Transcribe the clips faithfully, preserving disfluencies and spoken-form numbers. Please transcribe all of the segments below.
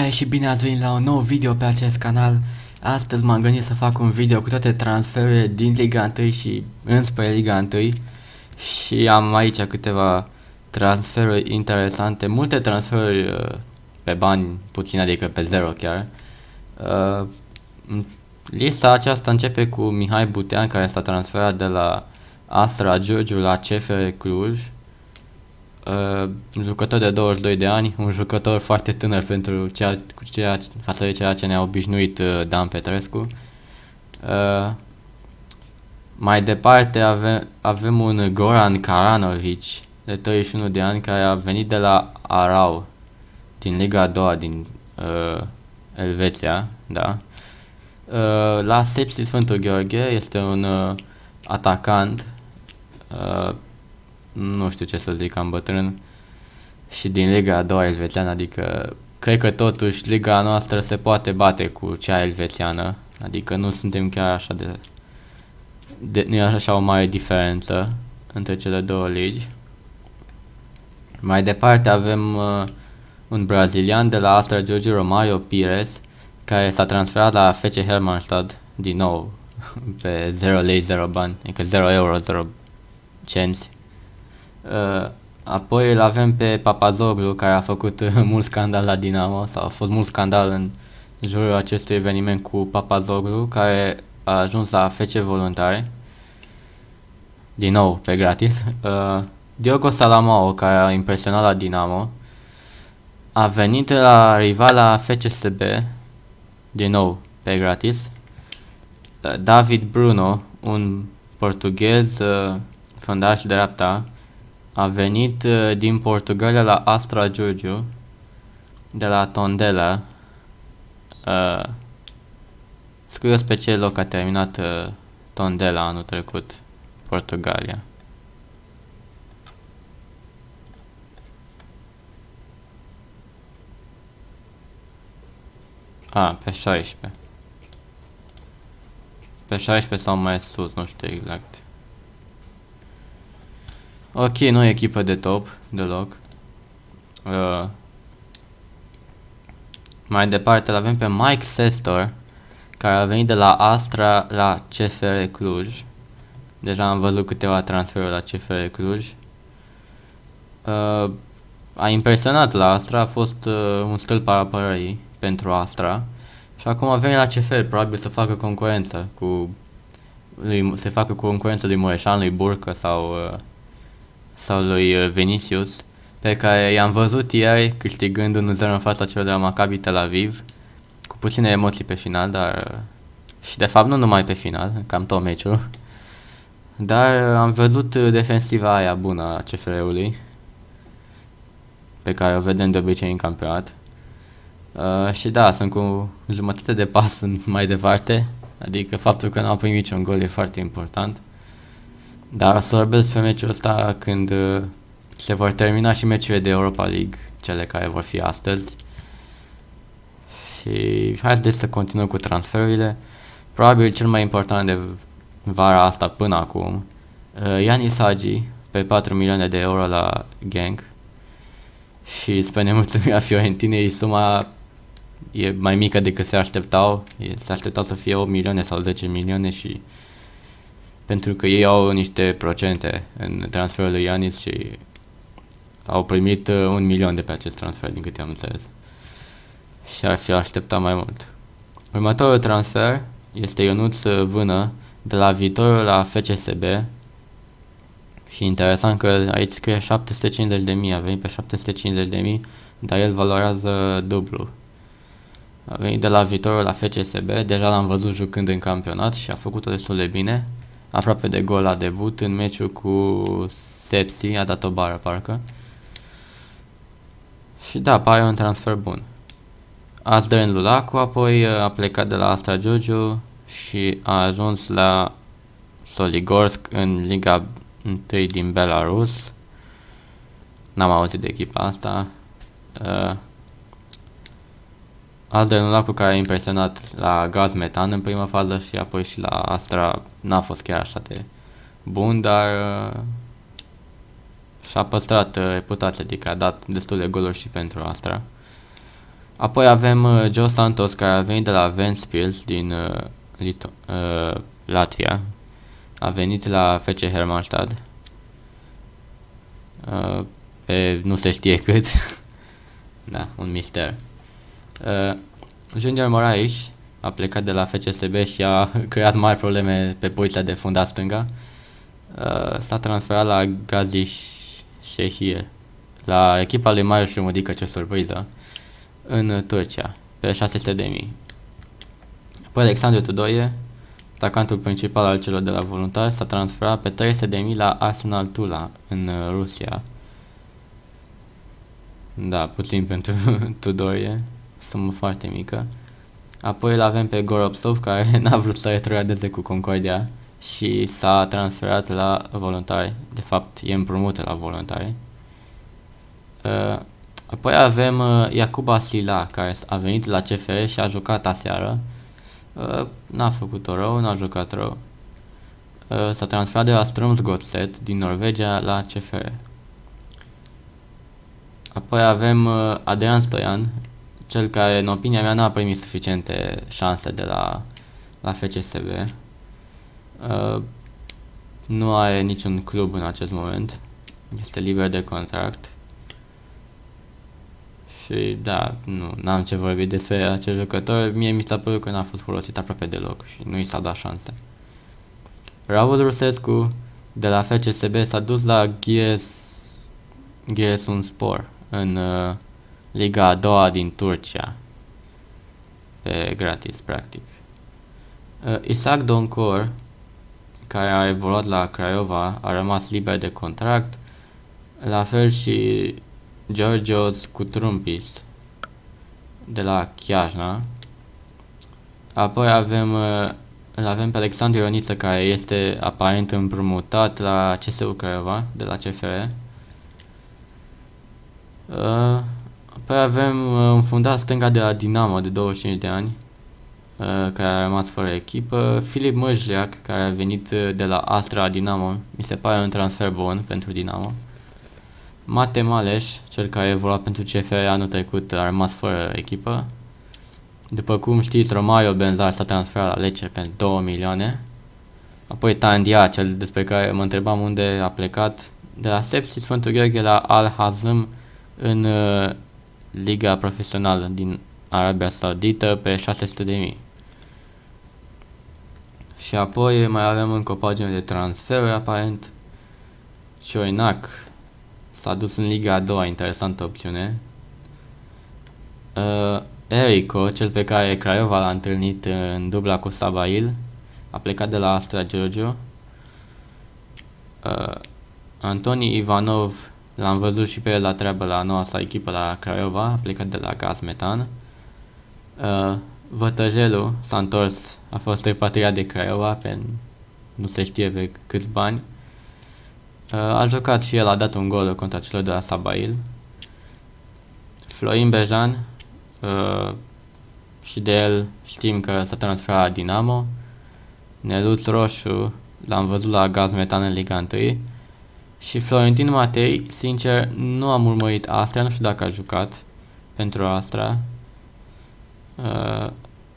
Salutare și bine ați venit la un nou video pe acest canal. Astăzi m-am gândit să fac un video cu toate transferurile din Liga unu și înspre Liga unu. Și am aici câteva transferuri interesante, multe transferuri uh, pe bani puțini, adică pe zero chiar. Uh, lista aceasta începe cu Mihai Butean, care s-a transferat de la Astra Giurgiu la C F R Cluj. Uh, un jucător de douăzeci și doi de ani, un jucător foarte tânăr pentru ceea, cu ceea, față de ceea ce ne-a obișnuit uh, Dan Petrescu. Uh, mai departe avem, avem un Goran Karanovic de treizeci și unu de ani, care a venit de la Arau din Liga a doua din uh, Elveția, da. Uh, la Sepsi Sfântul Gheorghe este un uh, atacant, uh, nu știu ce să zic, cam bătrân, și din Liga a doua elvețiană, adică cred că totuși liga noastră se poate bate cu cea elvețiană, adică nu suntem chiar așa de, de nu e așa o mare diferență între cele două ligi. Mai departe avem uh, un brazilian de la Astra Giurgiu, Romario Pires, care s-a transferat la F C Hermannstad din nou pe zero lei, zero bani, adică zero euro, zero cenți. Uh, apoi îl avem pe Papazoglu, care a făcut uh, mult scandal la Dinamo, sau a fost mult scandal în jurul acestui eveniment cu Papazoglu, care a ajuns la F C Voluntari, din nou pe gratis. Uh, Diogo Salamao, care a impresionat la Dinamo, a venit la rivala F C S B, din nou pe gratis. Uh, David Bruno, un portughez, uh, fundaș de dreapta, a venit uh, din Portugalia la Astra Giurgiu, de la Tondela. Uh, Scriu pe ce loc a terminat uh, Tondela anul trecut, Portugalia. A, ah, pe șaisprezece. Pe șaisprezece sau mai sus, nu știu exact. Ok, nu e echipă de top deloc. Uh, mai departe îl avem pe Mike Sestor, care a venit de la Astra la C F R Cluj. Deja am văzut câteva transferuri la C F R Cluj. Uh, a impresionat la Astra, a fost uh, un stâlp al apărării pentru Astra. Și acum a venit la C F R, probabil să facă concurență cu lui, să facă concurență lui Mureșan, lui Burcă sau uh, sau lui Vinicius, pe care i-am văzut ieri câștigând unu zero în fața celor de la Maccabi Tel Aviv, cu puține emoții pe final, dar și de fapt nu numai pe final, cam tot meciul, dar am văzut defensiva aia bună a C F R-ului, pe care o vedem de obicei în campionat. Uh, și da, sunt cu jumătate de pas mai departe, adică faptul că n-am primit niciun gol e foarte important. Dar să vorbesc pe meciul ăsta când uh, se vor termina și meciurile de Europa League, cele care vor fi astăzi. Și haideți să continuăm cu transferurile. Probabil cel mai important de vara asta până acum, uh, Ianis Hagi pe patru milioane de euro la Genk. Și spre nemulțumirea Fiorentinei, suma e mai mică decât se așteptau. E, se așteptau să fie opt milioane sau zece milioane și pentru că ei au niște procente în transferul lui Ianis și au primit uh, un milion de pe acest transfer, din câte am înțeles. Și ar fi așteptat mai mult. Următorul transfer este Ionuț Vână de la Viitorul la F C S B. Și interesant că aici scrie șapte sute cincizeci de mii, a venit pe șapte sute cincizeci de mii, dar el valorează dublu. A venit de la Viitorul la F C S B, deja l-am văzut jucând în campionat și a făcut-o destul de bine. Aproape de gol la debut în meciul cu Sepsi, a dat o bară parcă. Și da, pare un transfer bun. Azdren Lulacu apoi a plecat de la Astra Giurgiu și a ajuns la Soligorsk în Liga unu din Belarus. N-am auzit de echipa asta. Uh, Azdren Lulacu, care a impresionat la Gaz Metan în prima fază și apoi și la Astra, n-a fost chiar așa de bun, dar uh, și-a păstrat uh, reputația, adică a dat destul de goluri și pentru Astra. Apoi avem uh, Joe Santos, care a venit de la Ventspils din uh, Lito uh, Latvia. A venit la F C Hermannstad. Uh, pe nu se știe cât. Da, un mister. Uh, Junior Moraes a plecat de la F C S B și a creat mari probleme pe poziția de fundat stânga. Uh, s-a transferat la Gazişehir, la echipa lui Marius Șumudică, ce surpriză, în Turcia, pe șase sute de mii. Apoi Alexandru Tudoie, atacantul principal al celor de la Voluntari, s-a transferat pe trei sute de mii la Arsenal Tula, în uh, Rusia. Da, puțin pentru Tudoie, sumă foarte mică. Apoi îl avem pe Goropsov, care n-a vrut să retrogradeze cu Concordia și s-a transferat la Voluntari. De fapt, e împrumută la Voluntari. Uh, apoi avem uh, Iacuba Sila, care a venit la C F R și a jucat aseară. Uh, n-a făcut-o rău, n-a jucat rău. Uh, s-a transferat de la Strømsgodset din Norvegia la C F R. Apoi avem uh, Adrian Stoian, cel care, în opinia mea, n-a primit suficiente șanse de la, la F C S B. Uh, nu are niciun club în acest moment. Este liber de contract. Și da, nu n-am ce vorbi despre acest jucător. Mie mi s-a părut că n-a fost folosit aproape deloc și nu i s-a dat șanse. Raul Rusescu de la F C S B s-a dus la Giresunspor în uh, Liga a doua din Turcia, pe gratis practic. uh, Isaac Doncor, care a evoluat la Craiova, a rămas liber de contract, la fel și Georgios Kutrumpis de la Chiajna. Apoi avem uh, îl avem pe Alexandru Ioniță, care este aparent împrumutat la C S U Craiova de la C F R. Uh, apoi avem uh, un fundat stânga de la Dinamo de douăzeci și cinci de ani, uh, care a rămas fără echipă. Filip Măjliac, care a venit uh, de la Astra Dinamo, mi se pare un transfer bun pentru Dinamo. Mate Maleș, cel care a evoluat pentru C F R anul trecut, a rămas fără echipă. După cum știți, Romario Benzar s-a transferat la Lecce pentru două milioane. Apoi Tandia, cel despre care mă întrebam unde a plecat, de la Sepsi Sfântul Gheorghe la Al-Hazm în uh, Liga Profesională din Arabia Saudită pe șase sute de mii. Și apoi mai avem încă o pagină de transferuri, aparent. Cioinac s-a dus în Liga a doua, interesantă opțiune. Uh, Erico, cel pe care Craiova l-a întâlnit în dubla cu Sabail, a plecat de la Astra Giurgiu. Uh, Antoni Ivanov, l-am văzut și pe el la treabă la noua sa echipă la Craiova, a plecat de la Gaz Metan. Uh, Vătăjelu s-a întors, a fost repatriat de Craiova pe nu se știe pe câți bani. Uh, a jucat și el, a dat un gol contra celor de la Sabail. Florin Bejan, uh, și de el știm că s-a transferat la Dinamo. Neluț Roșu, l-am văzut la Gaz Metan în Liga unu. Și Florentin Matei, sincer, nu am urmărit Astra, nu știu dacă a jucat pentru Astra. Uh,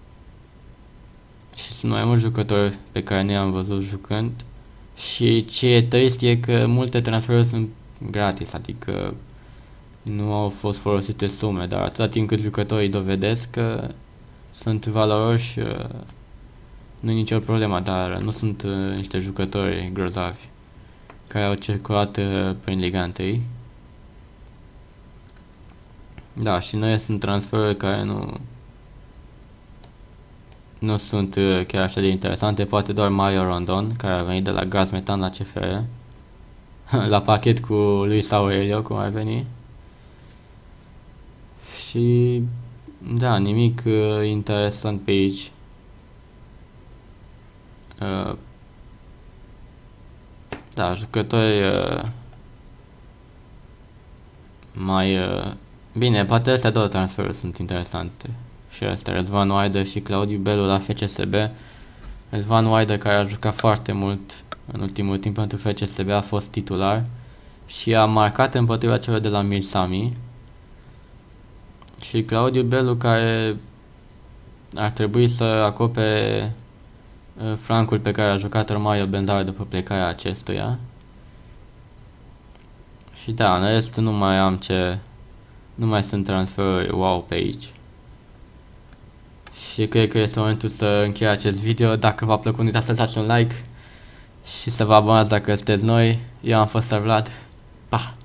și sunt mai mulți jucători pe care nu i-am văzut jucând. Și ce e trist e că multe transferuri sunt gratis, adică nu au fost folosite sume, dar atâta timp cât jucătorii dovedesc că sunt valoroși, uh, nu e nicio problemă, dar nu sunt uh, niște jucători grozavi care au circulat uh, prin Liga unu. Da, și noi sunt transferuri care nu nu sunt uh, chiar așa de interesante, poate doar Mario Rondon, care a venit de la Gaz Metan la C F R, la pachet cu Luis Aurelio, cum ar veni. Și da, nimic uh, interesant pe aici. Uh, da, jucători uh, mai uh, bine, poate astea două transferuri sunt interesante. Și astea, Răzvan Oaidă și Claudiu Belu la F C S B. Răzvan Oaidă, care a jucat foarte mult în ultimul timp pentru F C S B, a fost titular și a marcat împotriva celor de la Milsami. Și Claudiu Belu, care ar trebui să acopere uh, flancul pe care a jucat Romario Benzara după plecarea acestuia. Și da, în rest nu mai am ce... Nu mai sunt transferuri wow pe aici. Și cred că este momentul să închei acest video. Dacă v-a plăcut, nu uitați să dați un like și să vă abonați dacă sunteți noi. Eu am fost Vlad. Pa!